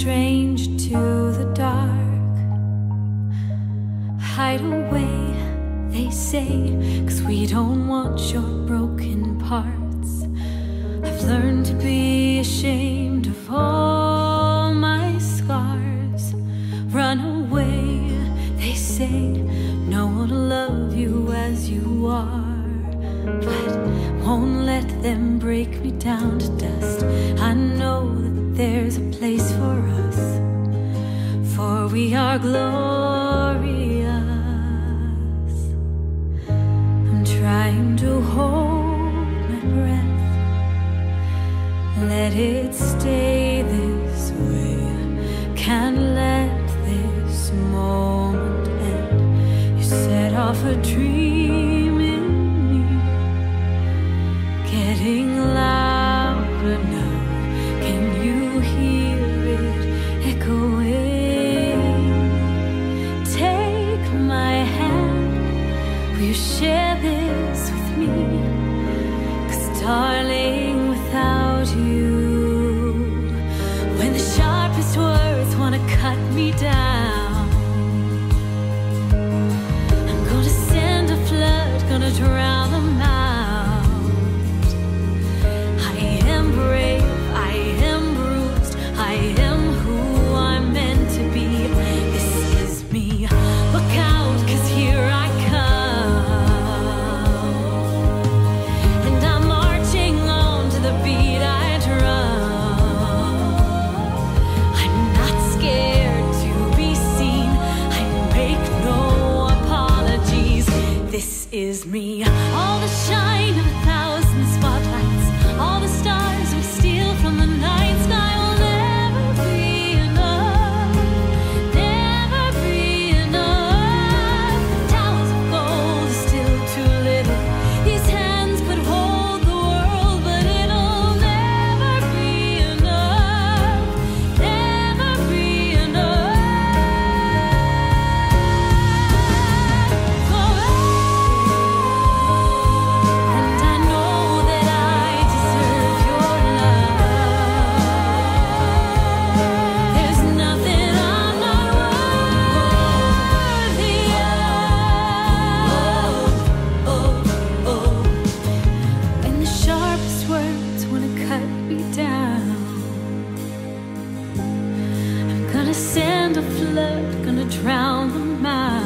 stranger to the dark. Hide away, they say, 'cause we don't want your broken parts. I've learned to be ashamed of all my scars. Run away, they say, no one will love you as you are. But won't let them break me down to dust. I know that there's a place for us, for we are glorious. I'm trying to hold my breath, let it stay this way. Can't let this moment end. You set off a dream in me, getting louder now. Can you hear it echoing? Take my hand, will you share this with me? 'Cause darling, without you, when the sharpest words wanna cut me down, I'm gonna send a flood, gonna drown them out. I am brave, I am bruised, I am who I'm meant to be. This is me, look out, 'cause here I come. And I'm marching on to the beat I drum. I'm not scared to be seen, I make no apologies. This is me, all the shine of 1,000 spotlights, all the stars we steal from the night sky will never be enough, never be enough. Towers of gold are still too little. These hands could hold the world, but it'll never be enough, never be enough. And I know that I deserve your love. There's nothing I'm not worthy of. When the sharpest words wanna cut me down, I'm gonna send a flood, gonna drown them out.